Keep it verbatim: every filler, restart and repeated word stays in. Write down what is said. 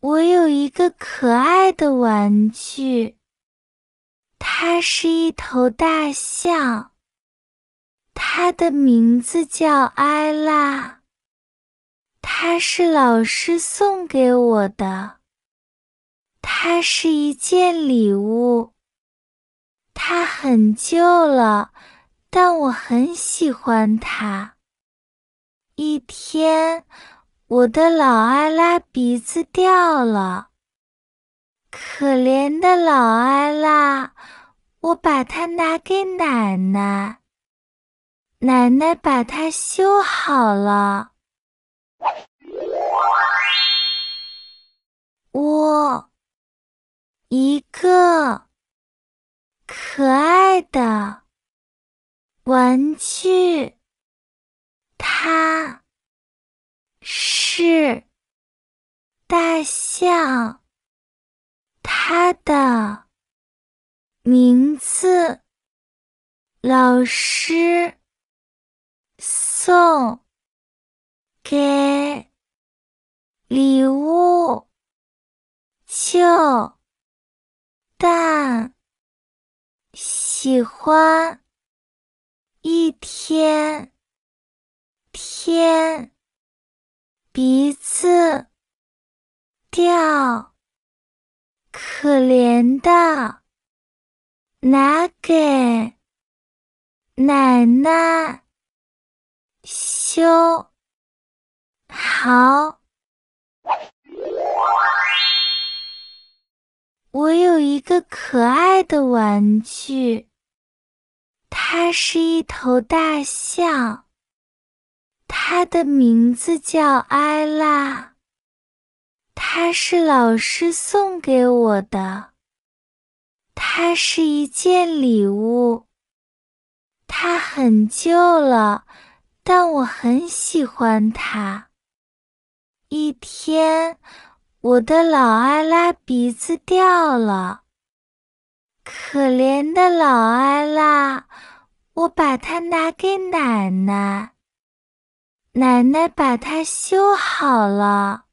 我有一个可爱的玩具，它是一头大象，它的名字叫艾拉，它是老师送给我的，它是一件礼物，它很旧了，但我很喜欢它。一天，我的老艾拉鼻子掉了，可怜的老艾拉，我把它拿给奶奶，奶奶把它修好了。我一个可爱的玩具，它是大象，它的名字老师送给礼物就但喜欢一天天鼻子掉，可怜的拿给奶奶修好。我有一个可爱的玩具，它是一头大象，它的名字叫艾拉，它是老师送给我的，它是一件礼物，它很旧了，但我很喜欢它。一天，我的老艾拉鼻子掉了，可怜的老艾拉，我把它拿给奶奶，奶奶把它修好了。